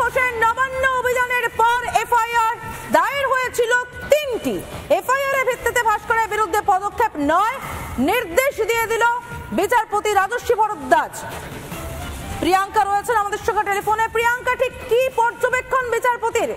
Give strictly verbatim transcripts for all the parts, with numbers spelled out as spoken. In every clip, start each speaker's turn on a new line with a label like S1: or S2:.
S1: ঘোষের নবান্ন অভিযানের পর এফআইআর দায়ের হয়েছিল তিনটি। এফআইআর এর ভিত্তিতে ভাস্করের বিরুদ্ধে পদক্ষেপ নয় নির্দেশ দিয়ে দিল বিচারপতি রাজস্বী ভরদ্বাজ। প্রিয়াঙ্কা রয়েছেন আমাদের সঙ্গে টেলিফোনে। প্রিয়াঙ্কা, ঠিক কি পর্যবেক্ষণ বিচারপতির?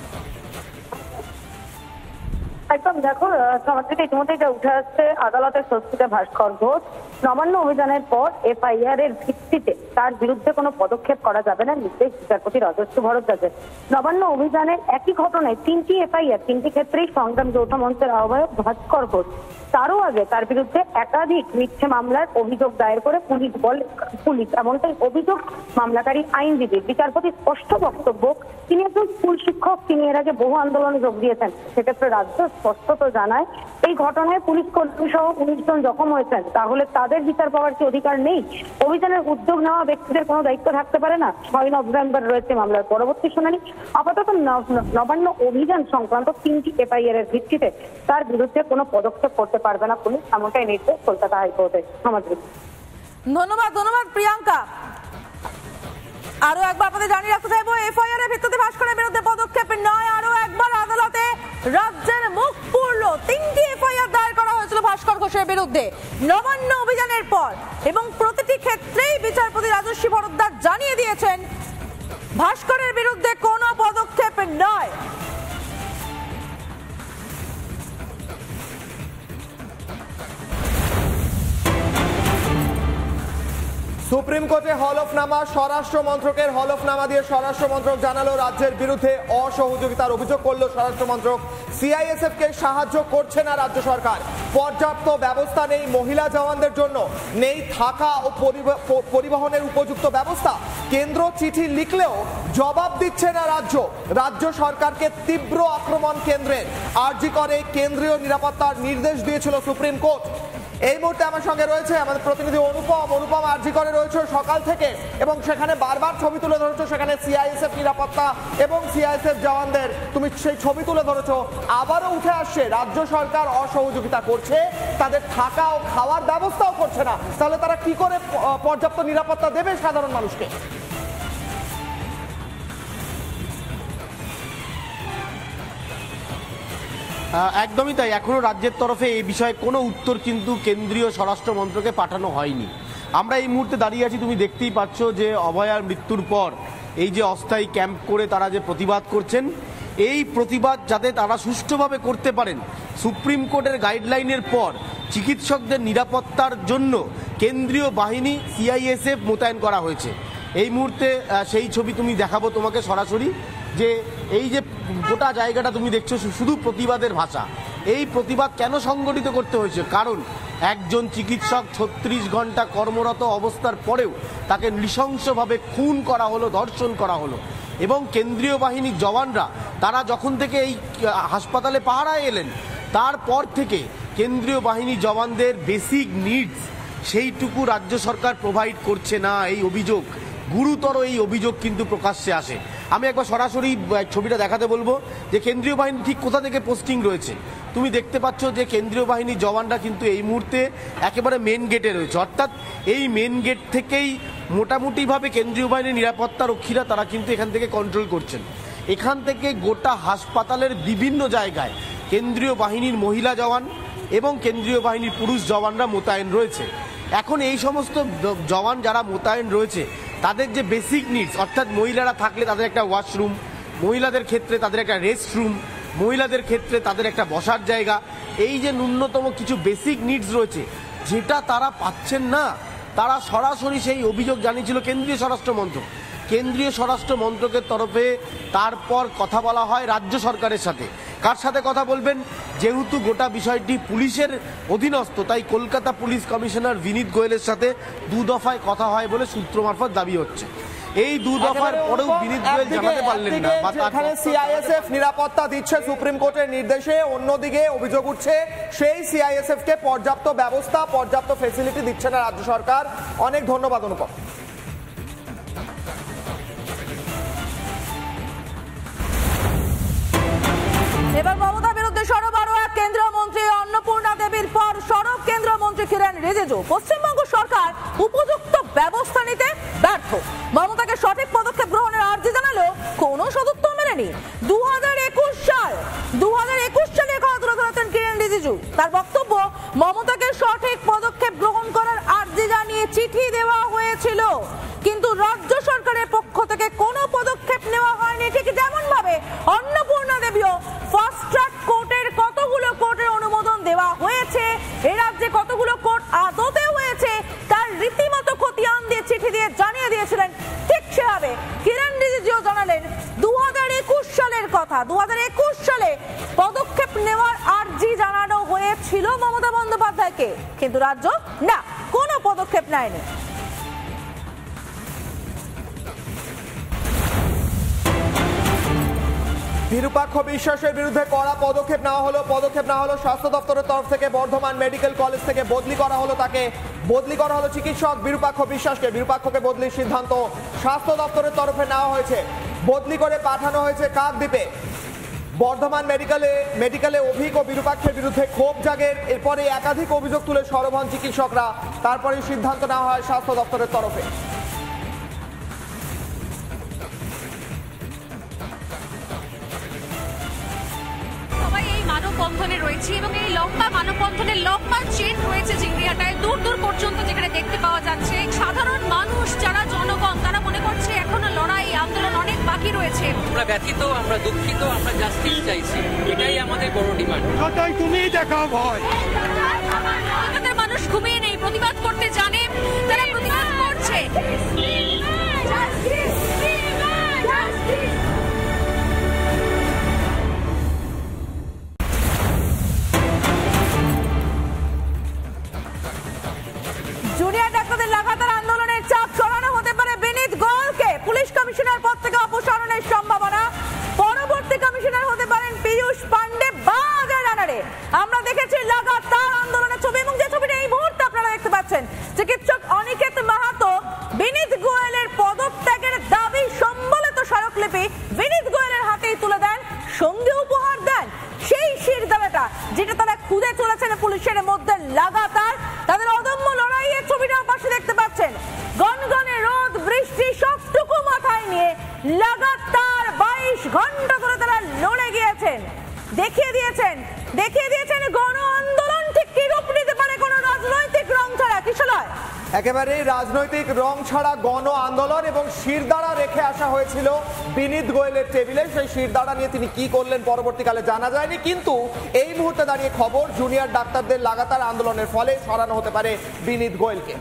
S2: একদম দেখো, সমাজ থেকে ইতিমধ্যে যা উঠে আসছে, আদালতের স্বস্তিতে ভাস্কর ঘোষ নবান্ন অভিযানের পর এফআইআর এর ভিত্তিতে তার বিরুদ্ধে কোনো পদক্ষেপ করা যাবে না নির্দেশ বিচারপতি রাজস্বী ভরদ্বাজের। নবান্ন অভিযানের একই ঘটনায় তিনটি এফআইআর, তিনটি ক্ষেত্রেই সংগ্রাম যৌথ মঞ্চের আহ্বায়ক ভাস্কর ঘোষ তারও আগে তার বিরুদ্ধে একাধিক মিথ্যে মামলার অভিযোগ দায়ের করে পুলিশ বল পুলিশ এমনটাই অভিযোগ মামলাকারী আইনজীবী। বিচারপতি স্পষ্ট বক্তব্য, তিনি একজন স্কুল শিক্ষক, তিনি এর আগে বহু আন্দোলনে যোগ দিয়েছেন। সেক্ষেত্রে রাজ্য স্পষ্টত জানায় এই ঘটনায় পুলিশ কর্মী সহ উনিশ জন জখম হয়েছেন, তাহলে তাদের বিচার পাওয়ার কি অধিকার নেই? অভিযানের উদ্যোগ নেওয়া ব্যক্তিদের কোনো দায়িত্ব থাকতে পারে না? ছয় নভেম্বর রয়েছে মামলার পরবর্তী শুনানি। আপাতত নবান্ন অভিযান সংক্রান্ত তিনটি এফআইআর এর ভিত্তিতে তার বিরুদ্ধে কোনো পদক্ষেপ করতে পারবে না পুলিশ, এমনটাই নির্দেশ কলকাতা হাইকোর্টের। সমাজে
S1: ধন্যবাদ ধন্যবাদ প্রিয়াঙ্কা। আরো একবার আপনাদের জানিয়ে রাখতে চাইবো, এফআইআর এর ভিত্তিতে ভাস্করের বিরুদ্ধে পদক্ষেপ নয়। আরো একবার আদালতে রাজ্যের মুখ পুরল। তিনটি এফআইআর দায়ের করা হয়েছিল ভাস্কর ঘোষের বিরুদ্ধে নবান্ন অভিযানের পর, এবং প্রতিটি ক্ষেত্রেই বিচারপতি রাজস্বী ভরদ্বাজ জানিয়ে দিয়েছেন ভাস্করের বিরুদ্ধে কোনো পদক্ষেপ নয়।
S3: সুপ্রিম কোর্টে হলফনামা, স্বরাষ্ট্র মন্ত্রকের হলফনামা দিয়ে স্বরাষ্ট্র মন্ত্রক জানালো রাজ্যের বিরুদ্ধে অসহযোগিতার অভিযোগ করলো স্বরাষ্ট্র মন্ত্রক। সিআইএসএফ কে সাহায্য করছে না রাজ্য সরকার, পর্যাপ্ত ব্যবস্থা নেই মহিলা জওয়ানদের জন্য, নেই থাকা ও পরিবহনের উপযুক্ত ব্যবস্থা। কেন্দ্র চিঠি লিখলেও জবাব দিচ্ছে না রাজ্য। রাজ্য সরকারকে তীব্র আক্রমণ কেন্দ্রের। আরজি করে কেন্দ্রীয় নিরাপত্তার নির্দেশ দিয়েছিল সুপ্রিম কোর্ট। এই মুহূর্তে আমার সঙ্গে রয়েছে আমাদের প্রতিনিধি অনুপম। অনুপম, আরজি করে রয়েছে সকাল থেকে এবং সেখানে বারবার ছবি তুলে ধরেছো, সেখানে সিআইএসএফ নিরাপত্তা এবং সিআইএসএফ জওয়ানদের তুমি সেই ছবি তুলে ধরেছো। আবারও উঠে আসছে রাজ্য সরকার অসহযোগিতা করছে, তাদের থাকা ও খাওয়ার ব্যবস্থাও করছে না। তাহলে তারা কি করে পর্যাপ্ত নিরাপত্তা দেবে সাধারণ মানুষকে?
S4: একদমই তাই, এখনো রাজ্যের তরফে এই বিষয়ে কোনো উত্তর কিন্তু কেন্দ্রীয় স্বরাষ্ট্র মন্ত্রকে পাঠানো হয়নি। আমরা এই মুহূর্তে দাঁড়িয়ে আছি, তুমি দেখতেই পাচ্ছ যে অভয়ার মৃত্যুর পর এই যে অস্থায়ী ক্যাম্প করে তারা যে প্রতিবাদ করছেন, এই প্রতিবাদ যাতে তারা সুষ্ঠুভাবে করতে পারেন, সুপ্রিম কোর্টের গাইডলাইনের পর চিকিৎসকদের নিরাপত্তার জন্য কেন্দ্রীয় বাহিনী সিআইএসএফ মোতায়েন করা হয়েছে। এই মুহূর্তে সেই ছবি তুমি দেখাবো তোমাকে সরাসরি, যে এই যে গোটা জায়গাটা তুমি দেখছো শুধু প্রতিবাদের ভাষা। এই প্রতিবাদ কেন সংগঠিত করতে হয়েছে? কারণ একজন চিকিৎসক ছত্রিশ ঘন্টা কর্মরত অবস্থার পরেও তাকে নৃশংসভাবে খুন করা হলো, ধর্ষণ করা হলো। এবং কেন্দ্রীয় বাহিনীর জওয়ানরা তারা যখন থেকে এই হাসপাতালে পাহারায় এলেন, তারপর থেকে কেন্দ্রীয় বাহিনী জওয়ানদের বেসিক নিডস সেইটুকু রাজ্য সরকার প্রোভাইড করছে না। এই অভিযোগ গুরুতর, এই অভিযোগ কিন্তু প্রকাশ্যে আসে। আমি একবার সরাসরি ছবিটা দেখাতে বলবো যে কেন্দ্রীয় বাহিনী ঠিক কোথা থেকে পোস্টিং রয়েছে। তুমি দেখতে পাচ্ছ যে কেন্দ্রীয় বাহিনীর জওয়ানরা কিন্তু এই মুহূর্তে একেবারে মেন গেটে রয়েছে, অর্থাৎ এই মেন গেট থেকেই মোটামুটিভাবে কেন্দ্রীয় বাহিনীর নিরাপত্তা রক্ষীরা তারা কিন্তু এখান থেকে কন্ট্রোল করছেন। এখান থেকে গোটা হাসপাতালের বিভিন্ন জায়গায় কেন্দ্রীয় বাহিনীর মহিলা জওয়ান এবং কেন্দ্রীয় বাহিনীর পুরুষ জওয়ানরা মোতায়েন রয়েছে। এখন এই সমস্ত জওয়ান যারা মোতায়েন রয়েছে তাদের যে বেসিক নিডস, অর্থাৎ মহিলারা থাকলে তাদের একটা ওয়াশরুম, মহিলাদের ক্ষেত্রে তাদের একটা রেস্টরুম, মহিলাদের ক্ষেত্রে তাদের একটা বসার জায়গা, এই যে ন্যূনতম কিছু বেসিক নিডস রয়েছে যেটা তারা পাচ্ছেন না, তারা সরাসরি সেই অভিযোগ জানিয়েছিল কেন্দ্রীয় স্বরাষ্ট্র মন্ত্রক। কেন্দ্রীয় স্বরাষ্ট্র মন্ত্রকের তরফে তারপর কথা বলা হয় রাজ্য সরকারের সাথে। কার সাথে কথা বলবেন? যেহেতু গোটা বিষয়টি পুলিশের অধীনস্থ, তাই কলকাতা পুলিশ কমিশনার বিনীত গোয়েলের সাথে দু দফায় কথা হয় বলে সূত্র মারফত দাবি হচ্ছে। এই দু দফার পরেও বিনীত গোয়েল জানাতে পারলেন না।
S3: এখানে সিআইএসএফ নিরাপত্তা দিচ্ছে সুপ্রিম কোর্টের নির্দেশে, অন্যদিকে অভিযোগ উঠছে সেই সিআইএসএফ কে পর্যাপ্ত ব্যবস্থা, পর্যাপ্ত ফেসিলিটি দিচ্ছে না রাজ্য সরকার। অনেক ধন্যবাদ অনুপম।
S1: এবার মমতার বিরুদ্ধে সরব আরো এক কেন্দ্রীয় মন্ত্রী অন্নপূর্ণা দেবীর পর সরব কেন্দ্রীয় মন্ত্রী কিরেন রিজিজু। পশ্চিমবঙ্গ সরকার উপযুক্ত ব্যবস্থা নিতে ব্যর্থ। মমতাকে সঠিক পদক্ষেপ গ্রহণের আর্জি জানালো নি। দু হাজার একুশ সাল দু হাজার একুশ সালে কথা তুলে ধরেছেন কিরেন রিজিজু। তার বক্তব্য, মমতাকে সঠিক পদক্ষেপ গ্রহণ করার আর্জি জানিয়ে চিঠি দেওয়া হয়েছিল, কিন্তু রাজ্য সরকারের পক্ষ থেকে কোনো পদক্ষেপ নেওয়া হয়নি। ঠিক যেমন ভাবে অন্নপূর্ণা দেবীও ফাস্ট ট্র্যাক কোর্টের কতগুলো কোর্টের অনুমোদন দেওয়া হয়েছে, এ রাজ্যে কতগুলো কোর্ট আদতে হয়েছে তার রীতিমতো খতিয়ান দিয়ে চিঠি দিয়ে জানিয়ে দিয়েছিলেন। ঠিক সেভাবে কিরেন রিজিজু জানালেন দু হাজার একুশ সালের কথা। দু হাজার একুশ সালে পদক্ষেপ নেওয়ার আর্জি জানানো হয়েছিল মমতা বন্দ্যোপাধ্যায়কে, কিন্তু রাজ্য না, কোনো পদক্ষেপ নেয়নি।
S3: বিরূপাক্ষ বিশ্বাসের বিরুদ্ধে কড়া পদক্ষেপ নেওয়া হলো পদক্ষেপ নেওয়া হলো স্বাস্থ্য দপ্তরের তরফ থেকে। বর্ধমান মেডিকেল কলেজ থেকে বদলি করা হলো তাকে বদলি করা হলো চিকিৎসক বিরূপাক্ষ বিশ্বাসকে। বিরূপাক্ষকে বদলির সিদ্ধান্ত স্বাস্থ্য দপ্তরের তরফে নেওয়া হয়েছে। বদলি করে পাঠানো হয়েছে কাকদ্বীপে। বর্ধমান মেডিকেলে মেডিকেলে অভিক ও বিরূপাক্ষের বিরুদ্ধে ক্ষোভ জাগের। এরপরে একাধিক অভিযোগ তুলে সরব হন চিকিৎসকরা। তারপরে সিদ্ধান্ত নেওয়া হয় স্বাস্থ্য দপ্তরের তরফে।
S5: মানববন্ধনে রয়েছে এবং এই লম্বা মানববন্ধনের লম্বা চেন রয়েছে জিংরিয়াটায় দূর দূর পর্যন্ত, যেখানে দেখতে পাওয়া যাচ্ছে সাধারণ মানুষ যারা জনগণ তারা মনে করছে এখনো লড়াই আন্দোলন অনেক বাকি রয়েছে।
S6: আমরা ব্যথিত, আমরা দুঃখিত, আমরা জাস্টিস চাইছি, এটাই আমাদের বড় ডিমান্ড। কথাই তুমি দেখাও ভয়।
S5: কলকাতার মানুষ ঘুমিয়ে নেই, প্রতিবাদ করতে জানে, তারা প্রতিবাদ করছে।
S1: জুনিয়র ডাক্তারদের লাগাতার আন্দোলনের চাপ সরানো হতে পারে বিনীত গোয়েলকে। পুলিশ কমিশনার পদ থেকে অপসারণের সম্ভাবনা। পরবর্তী কমিশনার হতে পারেন পীযূষ পান্ডে বা অজয় রানারে। আমরা দেখেছি লাগাতার আন্দোলনের ছবি, এবং যে ছবিটা এই মুহূর্তে আপনারা দেখতে পাচ্ছেন, চিকিৎসক অনিকেত মাহাতো বিনীত গোয়েলের পদত্যাগের দাবি সম্বলিত স্মারকলিপি বিনীত গোয়েলের হাতেই তুলে দেন, সঙ্গে উপহার দেন সেই শিরদাঁড়াটা যেটা তারা খুঁজে চলেছেন পুলিশের মধ্যে। লাগাতার তাদের অদম্য লড়াইয়ের ছবিটা পাশে দেখতে পাচ্ছেন। গনগনে রোদ বৃষ্টি সবটুকু মাথায় নিয়ে লাগাতার বাইশ ঘন্টা ধরে তারা লড়ে গিয়েছেন। দেখিয়ে দিয়েছেন দেখিয়ে দিয়েছেন গণ আন্দোলন ঠিক কি রূপ নিতে পারে কোন রাজনৈতিক রং ছাড়া। কিশলয়,
S3: একেবারে রাজনৈতিক রং ছাড়া গণ আন্দোলন, এবং শিরদাঁড়া রেখে আসা হয়েছিল বিনীত গোয়েলের টেবিলে। সেই শিরদাঁড়া নিয়ে তিনি কি করলেন পরবর্তীকালে জানা যায়নি, কিন্তু এই মুহূর্তে দাঁড়িয়ে খবর জুনিয়র ডাক্তারদের লাগাতার আন্দোলনের ফলে সরানো হতে পারে বিনীত গোয়েলকে।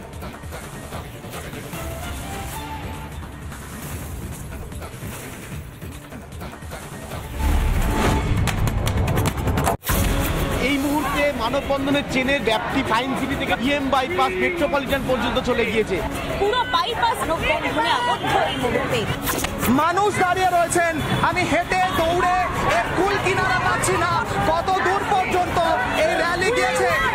S4: এই মুহূর্তে মানববন্ধনের চেনের ব্যাপ্তি ফাইন সিটি থেকে ইএম বাইপাস মেট্রোপলিটন পর্যন্ত চলে গিয়েছে।
S5: পুরো বাইপাস মানববন্ধনে আবদ্ধ এই মুহূর্তে।
S3: মানুষ দাঁড়িয়ে রয়েছেন, আমি হেঁটে দৌড়ে এর কুল কিনারা পাচ্ছি না কত দূর পর্যন্ত এই র্যালি গিয়েছে।